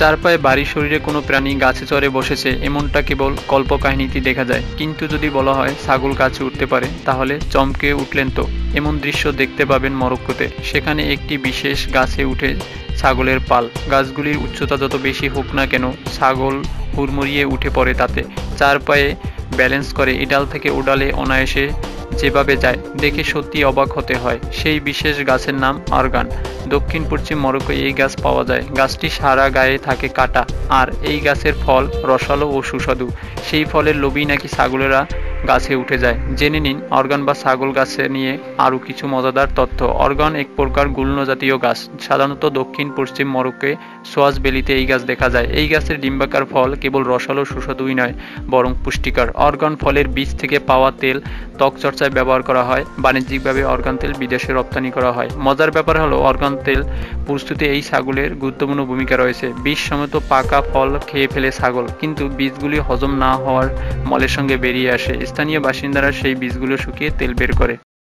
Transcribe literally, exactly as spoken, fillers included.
চার পায়ে ভারী শরীরে কোনো প্রাণী গাছে চড়ে বসেছে এমনটা কেবল কল্পকাহিনীতে দেখা যায়, কিন্তু যদি বলা হয় ছাগল গাছে উঠতে পারে তাহলে চমকে উঠলেন তো। এমন দৃশ্য দেখতে পাবেন মরক্কোতে। সেখানে একটি বিশেষ গাছে উঠে ছাগলের পাল। গাছগুলির উচ্চতা যত বেশি হোক না কেন ছাগল হুড়মুড়িয়ে উঠে পড়ে তাতে। চার পায়ে ব্যালেন্স করে এডাল থেকে ওডালে অনায়াসে যেভাবে যায় দেখে সত্যি অবাক হতে হয়। সেই বিশেষ গাছের নাম আরগান। দক্ষিণ পশ্চিম মরক্কোয় এই গাছ পাওয়া যায়। গাছটি সারা গায়ে থাকে কাটা, আর এই গাছের ফল রসালো ও সুস্বাদু। সেই ফলের লোভেই নাকি ছাগলেরা গাছে উঠে যায়। জেনে নিন অর্গান বা ছাগল গাছে নিয়ে আরও কিছু মজাদার তথ্য। অর্গান এক প্রকার গুল্ম জাতীয় গাছ। সাধারণত দক্ষিণ পশ্চিম মরক্কোয় সোয়াজ বেলিতে এই গাছ দেখা যায়। এই গাছের ডিম্বাকার ফল কেবল রসালো সুস্বাদুই নয়, বরং পুষ্টিকর। অর্গান ফলের বীজ থেকে পাওয়া তেল ত্বক চর্চায় ব্যবহার করা হয়। বাণিজ্যিকভাবে অর্গান তেল বিদেশে রপ্তানি করা হয়। মজার ব্যাপার হলো অর্গান তেল প্রস্তুতে এই ছাগলের গুরুত্বপূর্ণ ভূমিকা রয়েছে। বীজ সমেত পাকা ফল খেয়ে ফেলে ছাগল, কিন্তু বীজগুলি হজম না হওয়ার মলের সঙ্গে বেরিয়ে আসে। স্থানীয় বাসিন্দারা সেই বীজগুলো শুকিয়ে তেল বের করে।